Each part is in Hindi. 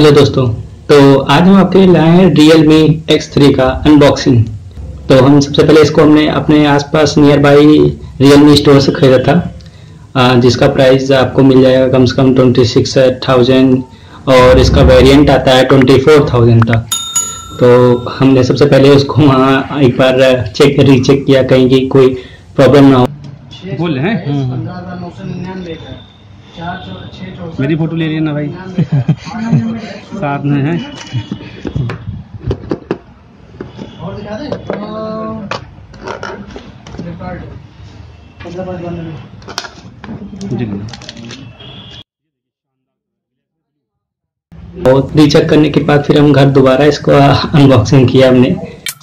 हेलो दोस्तों। तो आज हम आपके लिए लाए हैं Realme X3 का अनबॉक्सिंग। तो हम सबसे पहले इसको हमने अपने आसपास नियर बाई Realme स्टोर से खरीदा था, जिसका प्राइस आपको मिल जाएगा कम से कम 26,000 और इसका वेरिएंट आता है 24,000 तक। तो हमने सबसे पहले उसको वहाँ एक बार रीचेक किया कहीं की कोई प्रॉब्लम ना हो। बोल रहे हैं मेरी फोटो ले रही है ना भाई साथ में है। और रीचेक करने के बाद फिर हम घर दोबारा इसको अनबॉक्सिंग किया हमने।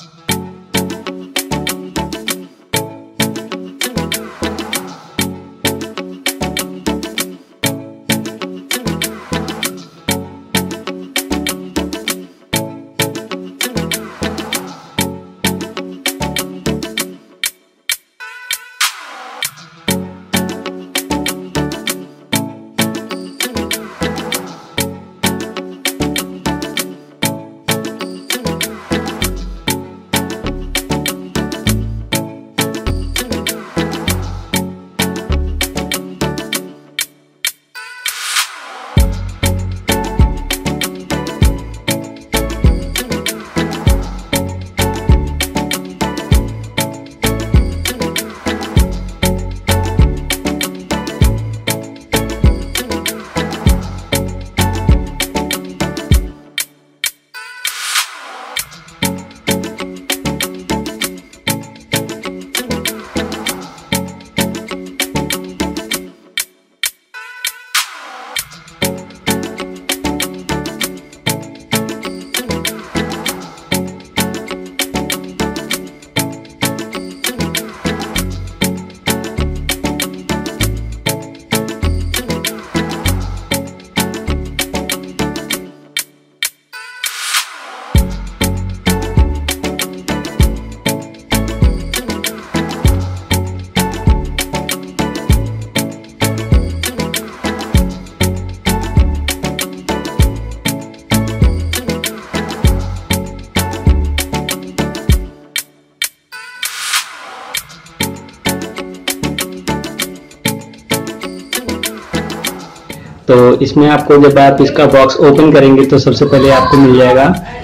तो इसमें आपको जब आप इसका बॉक्स ओपन करेंगे तो सबसे पहले आपको मिल जाएगा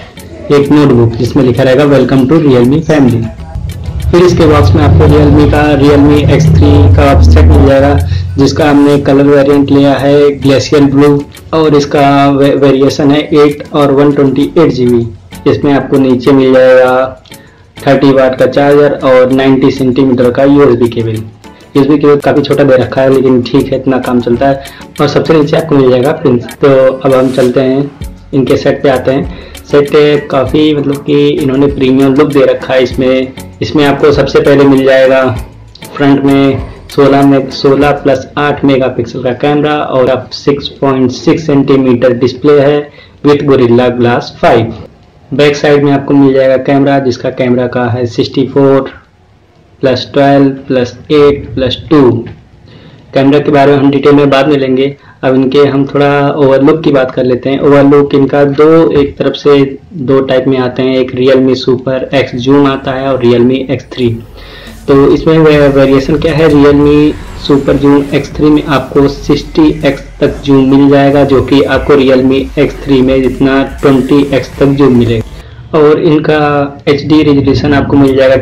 एक नोटबुक जिसमें लिखा रहेगा वेलकम टू Realme फैमिली। फिर इसके बॉक्स में आपको Realme X3 का सेट मिल जाएगा, जिसका हमने कलर वेरिएंट लिया है ग्लेशियर ब्लू और इसका वेरिएशन है 8 और 128 GB। इसमें आपको नीचे मिल जाएगा 30 वाट का चार्जर और 90 सेंटीमीटर का USB केबल। USB केबल काफ़ी छोटा दे रखा है लेकिन ठीक है, इतना काम चलता है। और सबसे नीचे आपको मिल जाएगा पिन। तो अब हम चलते हैं इनके सेट पे आते हैं। सेट काफ़ी मतलब कि इन्होंने प्रीमियम लुक दे रखा है। इसमें आपको सबसे पहले मिल जाएगा फ्रंट में 16 प्लस 8 मेगापिक्सल का कैमरा और अब 6.6 सेंटीमीटर डिस्प्ले है with Gorilla Glass 5। Back side में आपको मिल जाएगा कैमरा, जिसका कैमरा का है 64 प्लस 12 प्लस 8 प्लस 2। कैमरा के बारे में हम डिटेल में बाद में लेंगे। अब इनके हम थोड़ा ओवरलुक की बात कर लेते हैं। ओवरलुक इनका एक तरफ से दो टाइप में आते हैं, एक Realme सुपर X जूम आता है और Realme X3। तो इसमें वेरिएशन क्या है, Realme सुपर जूम X3 में आपको 60x तक जूम मिल जाएगा, जो कि आपको Realme X3 में जितना 20x तक जूम मिलेगा। और इनका HD रेजोल्यूशन आपको मिल जाएगा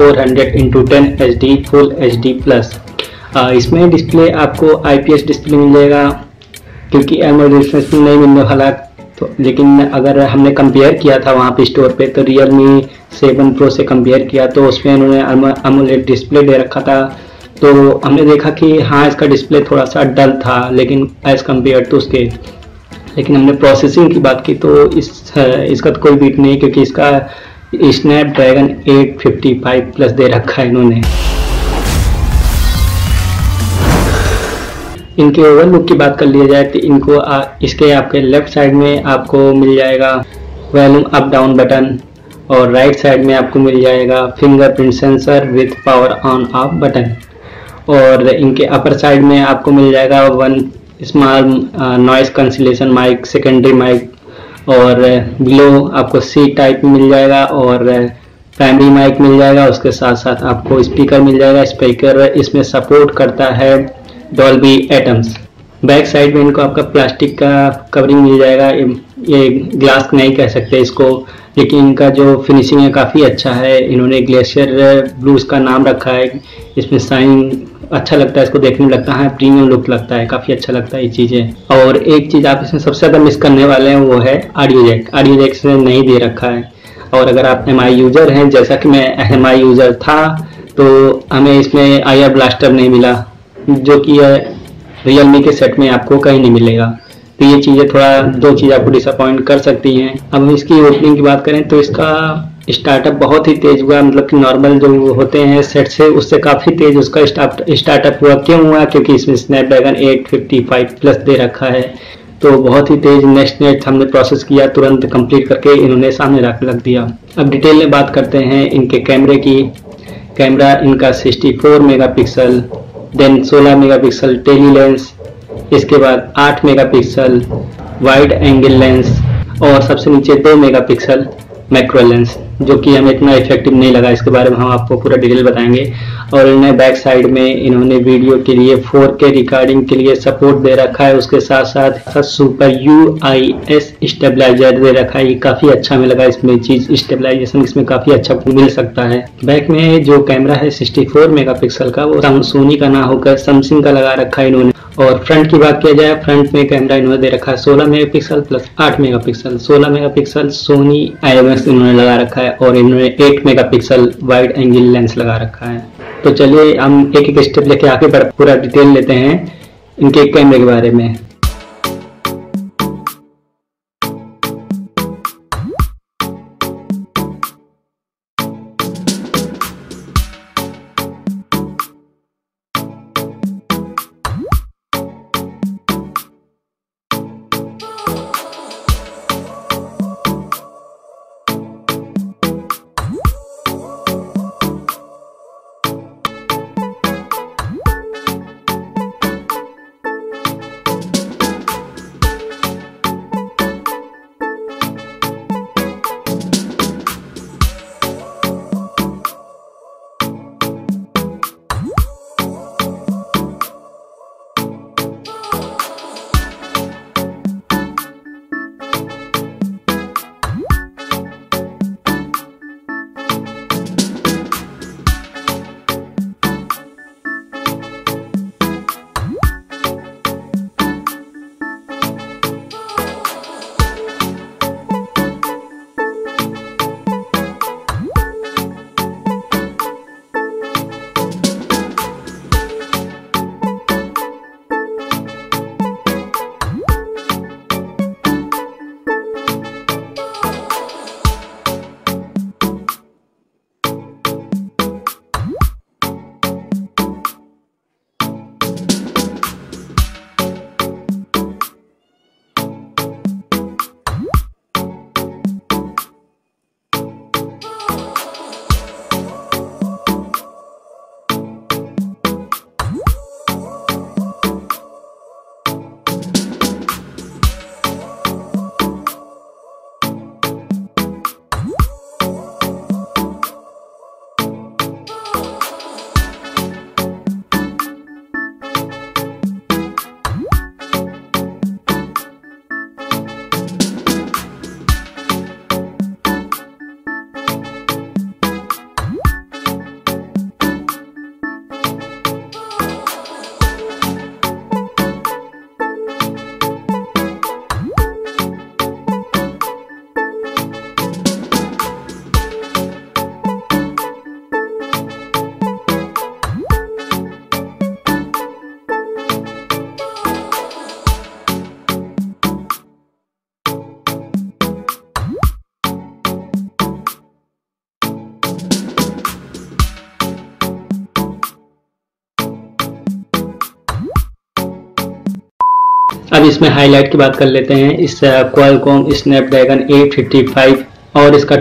2400x10 HD full HD plus. इसमें डिस्प्ले आपको IPS डिस्प्ले मिल जाएगा, क्योंकि AMOLED डिस्प्ले नहीं मिलने वाला। तो लेकिन अगर हमने कंपेयर किया था वहाँ पे स्टोर पे, तो Realme 7 Pro से कंपेयर किया तो उसमें उन्होंने AMOLED डिस्प्ले दे रखा था। तो हमने देखा कि हाँ, इसका डिस्प्ले थोड़ा सा डल था लेकिन एज कम्पेयर टू उसके। लेकिन हमने प्रोसेसिंग की बात की तो इसका तो कोई बीट नहीं, क्योंकि इसका स्नैपड्रैगन 855 प्लस दे रखा है इन्होंने। इनके ओवरलुक की बात कर लिया जाए तो इनको इसके आपके लेफ्ट साइड में आपको मिल जाएगा वॉल्यूम अप डाउन बटन और राइट साइड में आपको मिल जाएगा fingerprint sensor with power on off button. और इनके अपर साइड में आपको मिल जाएगा one small noise cancellation mic, secondary mic और बिलो आपको सी टाइप मिल जाएगा और प्राइमरी माइक मिल जाएगा। उसके साथ साथ आपको स्पीकर मिल जाएगा। स्पीकर इसमें सपोर्ट करता है डॉल्बी एटम्स। बैक साइड में इनको आपका प्लास्टिक का कवरिंग मिल जाएगा। ये ग्लास नहीं कह सकते इसको, लेकिन इनका जो फिनिशिंग है काफ़ी अच्छा है। इन्होंने ग्लेशियर ब्लू इसका नाम रखा है। इसमें साइन अच्छा लगता है, इसको देखने में लगता है प्रीमियम लुक लगता है, काफ़ी अच्छा लगता है ये चीज़ें। और एक चीज़ आप इसमें सबसे ज़्यादा मिस करने वाले हैं वो है ऑडियो जैक। ऑडियो जैक इसमें नहीं दे रखा है। और अगर आप MI यूज़र हैं, जैसा कि मैं MI यूज़र था, तो हमें इसमें IR ब्लास्टर नहीं मिला, जो कि रियलमी के सेट में आपको कहीं नहीं मिलेगा। तो ये चीज़ें थोड़ा, दो चीज़ आपको डिसअपॉइंट कर सकती हैं। अब हम इसकी ओपनिंग की बात करें तो इसका स्टार्टअप बहुत ही तेज हुआ, मतलब कि नॉर्मल जो होते हैं सेट से उससे काफ़ी तेज उसका स्टार्टअप हुआ। क्यों हुआ? क्योंकि इसमें स्नैपड्रैगन 855 प्लस दे रखा है, तो बहुत ही तेज नेक्स्ट हमने प्रोसेस किया, तुरंत कंप्लीट करके इन्होंने सामने रख दिया। अब डिटेल में बात करते हैं इनके कैमरे की। कैमरा इनका 64 megapixel, then 16 megapixel tele lens, इसके बाद 8 मेगापिक्सल वाइड एंगल लेंस और सबसे नीचे 2 मेगापिक्सल मैक्रो लेंस, जो कि हमें इतना इफेक्टिव नहीं लगा। इसके बारे में हम आपको पूरा डिटेल बताएंगे। और इन्हें बैक साइड में इन्होंने वीडियो के लिए 4K रिकॉर्डिंग के लिए सपोर्ट दे रखा है। उसके साथ साथ सुपर UIS स्टेबलाइजर दे रखा है। ये काफ़ी अच्छा हमें लगा इसमें चीज़, स्टेबलाइजेशन इसमें काफ़ी अच्छा मिल सकता है। बैक में जो कैमरा है 64 मेगापिक्सल का, वो सोनी का ना होकर सैमसंग का लगा रखा है इन्होंने। और फ्रंट की बात किया जाए, फ्रंट में कैमरा इन्होंने दे रखा है 16 megapixel plus 8 megapixel. 16 megapixel Sony IMX इन्होंने लगा रखा है और इन्होंने 8 मेगापिक्सल वाइड एंगल लेंस लगा रखा है। तो चलिए हम एक एक स्टेप लेके आगे पूरा डिटेल लेते हैं इनके कैमरे के बारे में। अब इसमें हाईलाइट की बात कर लेते हैं। इस क्वालकॉम स्नैपड्रैगन 855 और इसका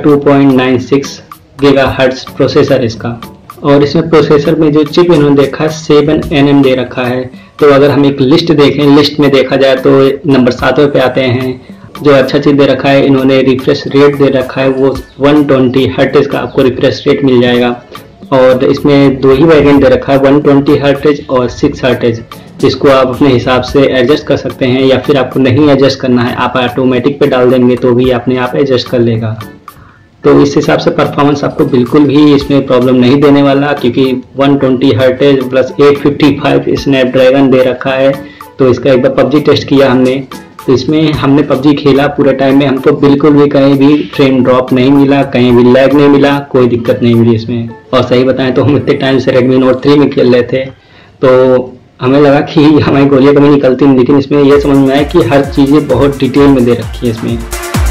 2.96 गीगाहर्ट्ज प्रोसेसर इसका। और इसमें प्रोसेसर में जो चिप इन्होंने देखा है 7nm दे रखा है। तो अगर हम एक लिस्ट देखें, लिस्ट में देखा जाए तो नंबर 7वें पे आते हैं जो अच्छा चीज़ दे रखा है, इन्होंने रिफ्रेश रेट दे रखा है, वो 120 हर्ट्ज का आपको रिफ्रेश रेट मिल जाएगा। और इसमें दो ही वेरिएंट दे रखा है, 120 हर्ट्ज और 6 हर्ट्ज, जिसको आप अपने हिसाब से एडजस्ट कर सकते हैं, या फिर आपको नहीं एडजस्ट करना है, आप ऑटोमेटिक पे डाल देंगे तो भी अपने आप एडजस्ट कर लेगा। तो इस हिसाब से परफॉर्मेंस आपको बिल्कुल भी इसमें प्रॉब्लम नहीं देने वाला, क्योंकि 120 हर्ट्ज प्लस 855 स्नैपड्रैगन दे रखा है। तो इसका एक बार पबजी टेस्ट किया हमने, तो इसमें हमने पबजी खेला पूरे टाइम में हमको बिल्कुल भी कहीं भी फ्रेम ड्रॉप नहीं मिला, कहीं भी लैग नहीं मिला, कोई दिक्कत नहीं मिली इसमें। और सही बताएं तो हम इतने टाइम से Redmi Note 3 में खेल रहे थे, तो हमें लगा कि हमारी गोलियां कभी निकलती नहीं, लेकिन इसमें यह समझ में आया कि हर चीज़ें बहुत डिटेल में दे रखी है इसमें।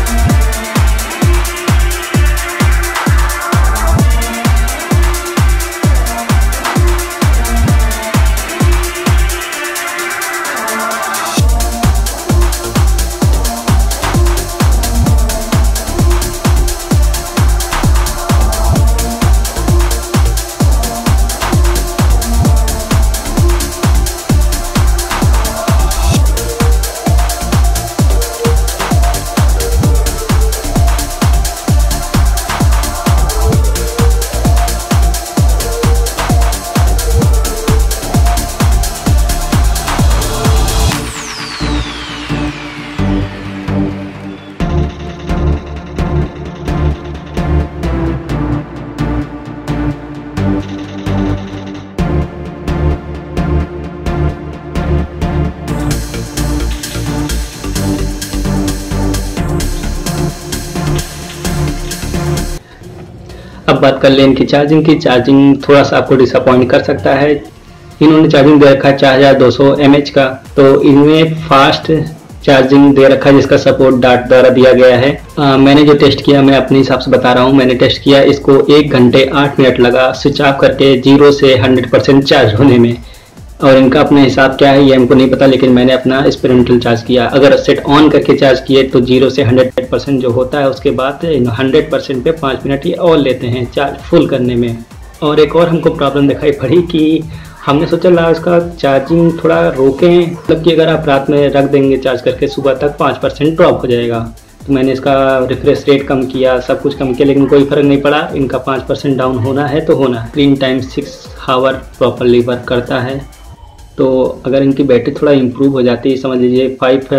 अब बात कर लें इनकी चार्जिंग की। चार्जिंग थोड़ा सा आपको डिसअपॉइंट कर सकता है। इन्होंने चार्जिंग दे रखा है 4200 mAh का, तो इनमें फास्ट चार्जिंग दे रखा है जिसका सपोर्ट डार्ट द्वारा दिया गया है। मैंने जो टेस्ट किया, मैं अपने हिसाब से बता रहा हूँ, मैंने टेस्ट किया, इसको 1 घंटे 8 मिनट लगा स्विच ऑफ करके 0 से 100% चार्ज होने में। और इनका अपने हिसाब क्या है ये हमको नहीं पता, लेकिन मैंने अपना एक्सपेरिमेंटल चार्ज किया। अगर सेट ऑन करके चार्ज किए तो 0 से 100% जो होता है, उसके बाद 100% पे 5 मिनट ये और लेते हैं चार्ज फुल करने में। और एक और हमको प्रॉब्लम दिखाई पड़ी कि हमने सोचा ला इसका चार्जिंग थोड़ा रोकें, मतलब कि अगर आप रात में रख देंगे चार्ज करके सुबह तक 5% ड्रॉप हो जाएगा। तो मैंने इसका रिफ्रेश रेट कम किया, सब कुछ कम किया, लेकिन कोई फ़र्क नहीं पड़ा। इनका 5% डाउन होना है तो होना है। Screen time 6 hour properly work करता है। तो अगर इनकी बैटरी थोड़ा इम्प्रूव हो जाती, समझ लीजिए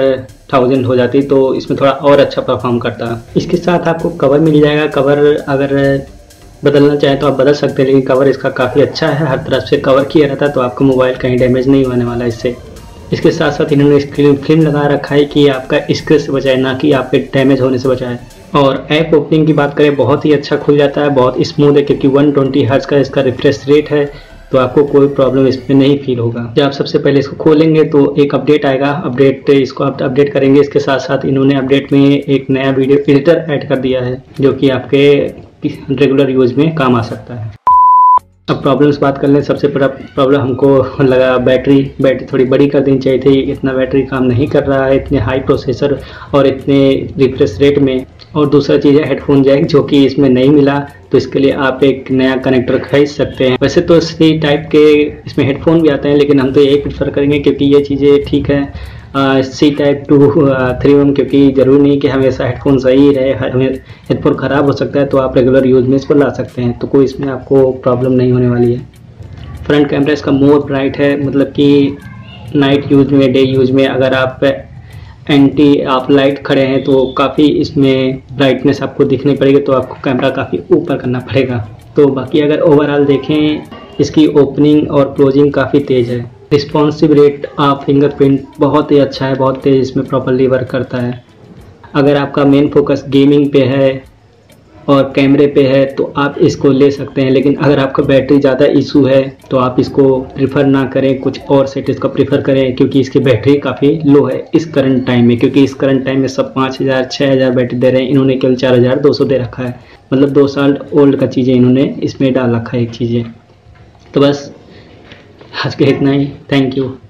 5000 हो जाती, तो इसमें थोड़ा और अच्छा परफॉर्म करता। इसके साथ आपको कवर मिल जाएगा। कवर अगर बदलना चाहें तो आप बदल सकते हैं, लेकिन कवर इसका काफ़ी अच्छा है, हर तरफ से कवर किया रहता है, तो आपका मोबाइल कहीं डैमेज नहीं होने वाला इससे। इसके साथ साथ इन्होंने फिल्म लगा रखा है कि आपका स्क्रैच से बचाए, ना कि आपके डैमेज होने से बचाए। और ऐप ओपनिंग की बात करें, बहुत ही अच्छा खुल जाता है, बहुत स्मूथ है, क्योंकि 120 हर्ट्ज का इसका रिफ्रेश रेट है, तो आपको कोई प्रॉब्लम इसमें नहीं फील होगा। जब आप सबसे पहले इसको खोलेंगे तो एक अपडेट आएगा, इसको आप अपडेट करेंगे। इसके साथ साथ इन्होंने अपडेट में एक नया वीडियो एडिटर ऐड कर दिया है, जो कि आपके रेगुलर यूज में काम आ सकता है। अब प्रॉब्लम्स बात कर लें। सबसे बड़ा प्रॉब्लम हमको लगा बैटरी थोड़ी बड़ी कर देनी चाहिए थी। इतना बैटरी काम नहीं कर रहा है इतने हाई प्रोसेसर और इतने रिफ्रेश रेट में। और दूसरा चीज़ है हेडफोन जैक, जो कि इसमें नहीं मिला, तो इसके लिए आप एक नया कनेक्टर खरीद सकते हैं। वैसे तो इसी टाइप के इसमें हेडफोन भी आते हैं, लेकिन हम तो यही प्रेफर करेंगे क्योंकि ये चीज़ें ठीक है C-Type 2 3mm, क्योंकि ज़रूरी नहीं कि हमेशा हेडफोन सही रहे, हमें हेडफोन ख़राब हो सकता है, तो आप रेगुलर यूज़ में इसको ला सकते हैं, तो कोई इसमें आपको प्रॉब्लम नहीं होने वाली है। फ्रंट कैमरा इसका मोर ब्राइट है, मतलब कि नाइट यूज़ में, डे यूज़ में अगर आप आप लाइट खड़े हैं तो काफ़ी इसमें ब्राइटनेस आपको दिखनी पड़ेगी, तो आपको कैमरा काफ़ी ऊपर करना पड़ेगा। तो बाकी अगर ओवरऑल देखें, इसकी ओपनिंग और क्लोजिंग काफ़ी तेज़ है। रिस्पॉन्सिव रेट ऑफ फिंगरप्रिंट बहुत ही अच्छा है, बहुत तेज़ इसमें प्रॉपर्ली वर्क करता है। अगर आपका मेन फोकस गेमिंग पे है और कैमरे पे है तो आप इसको ले सकते हैं, लेकिन अगर आपका बैटरी ज़्यादा इशू है तो आप इसको प्रीफर ना करें, कुछ और सेट इसका प्रीफर करें, क्योंकि इसकी बैटरी काफ़ी लो है इस करंट टाइम में। क्योंकि इस करंट टाइम में सब 5000 6000 बैटरी दे रहे हैं, इन्होंने केवल 4200 दे रखा है, मतलब 2 साल ओल्ड का चीज़ें इन्होंने इसमें डाल रखा है एक चीज़ें। तो बस आज के इतना ही, थैंक यू।